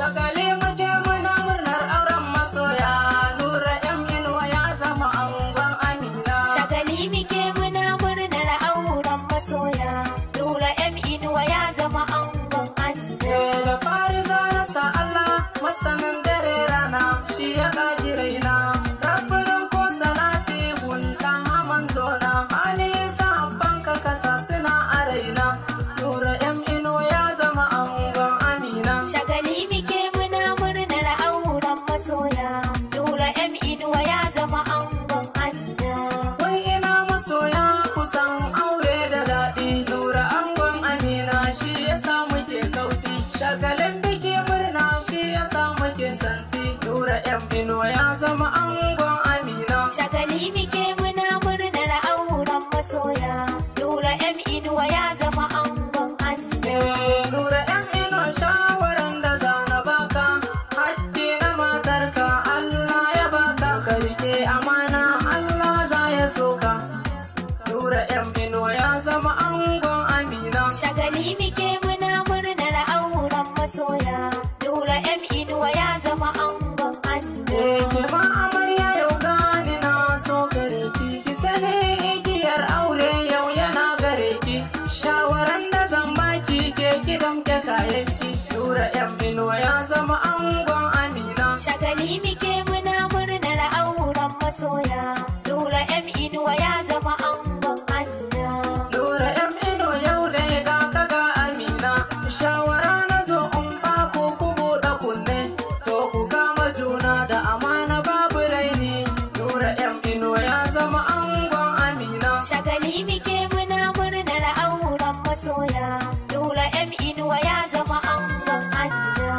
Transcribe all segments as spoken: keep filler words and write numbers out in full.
shagali muje muna murnar auren masoya Nura M Inuwa ya zama angon Amina. Shagali muke muna murnar auren masoya Nura M Inuwa ya zama angon Amina. Da fari zana sa Allah masanin dare rana shi ya kaji raina. Rabbin ko salati gunta haman zona hali sa banka kasa suna a raina. Nura M Inuwa ya zama angon Amina. Shagali muke muna murnar auren masoya Nura M Inuwa ya zama angon Amina. Wai ina masoya kusan aure da daɗi. Nura angon Amina shi ya sa muke kaufi. Shagalin biki murna shi ya sa muke santi. Nura M Inuwa ya zama angon Amina. Shagali muke muna murnar auren masoya Nura M Inuwa ya zama angon Amina. Eh, Nura M Inuwa shawaran da zana baka hakki na matarka Allah ya baka ka rike amana Allah za ya soka. Nura M Inuwa ya zama angon Amina. Shagali muke muna murnar auren masoya Nura M Inuwa ya zama angon Amina. Eh, ke ma amarya yau gani na so gare ki ki sani igiyar aure yau yana gare ki. Shawaran da zan baki ke ki damke kayanki. Nura M Inuwa ya zama angon Amina. Shagali muke muna murnar auren masoya Nura M Inuwa ya zama angon Amina. Nura M Inuwa yau da ya ga kaga Amina. Shawara na zo in ba ku ku buɗe kunne. To ku kama juna da amana babu raini. Nura M Inuwa ya zama angon Amina. Shagali muke muna murnar auren masoya Nura M Inuwa ya zama angon Amina.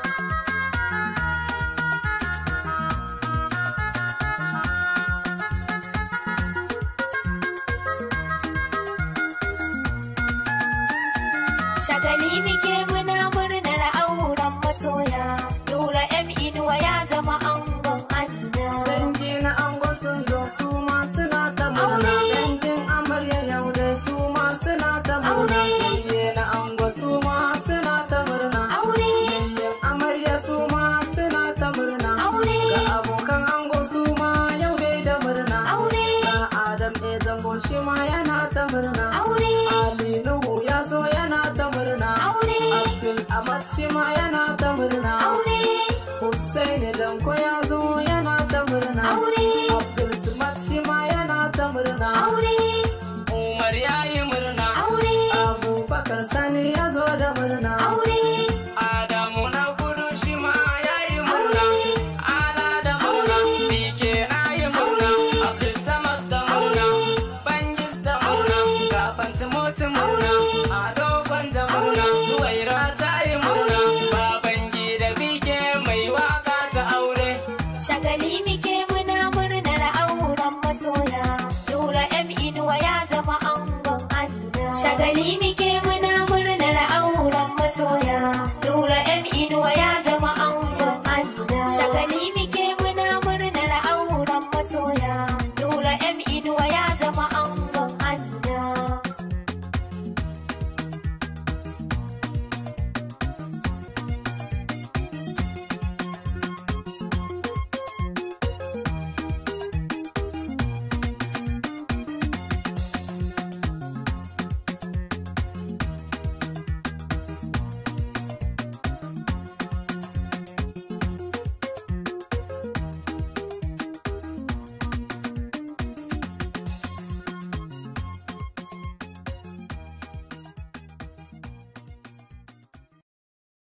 Shagali muke muna murnar auren masoya Nura M Inuwa ya zama angon Amina. Dangi na ango sun zo su ma suna ta murna. Aure. Dangin amarya yau da su ma suna ta murna. Aure. Dangi na ango su ma suna ta murna. Aure. Dangin amarya su ma suna ta murna. Aure. Ga abokan ango su ma yau dai da murna. Aure. Ga Adam e zango shi ma yana ta murna. Aure. Ali Nuhu ya zo yana ta murna. Aure. Abdul Ahmad shi ma yana ta murna. Aure. Hussaini Danko ya zo yana ta murna. Aure. Abdul Samad shi ma yana ta murna. Aure. Umar ya yi murna. Aure. Abubakar Sani ya zo da murna. Aure. Adamu na kudu shi ma ya yi murna. Ala da murna. Bike na yi murna. Abdul Samad da murna. Bangis da murna. Kafan Timoti murna. Ado da murna. Zuwaira ta yi murna. Babangida Bike mai waka ta aure. Shagali muke muna murnar auren masoya Nura M Inuwa ya zama angon Amina. Shagali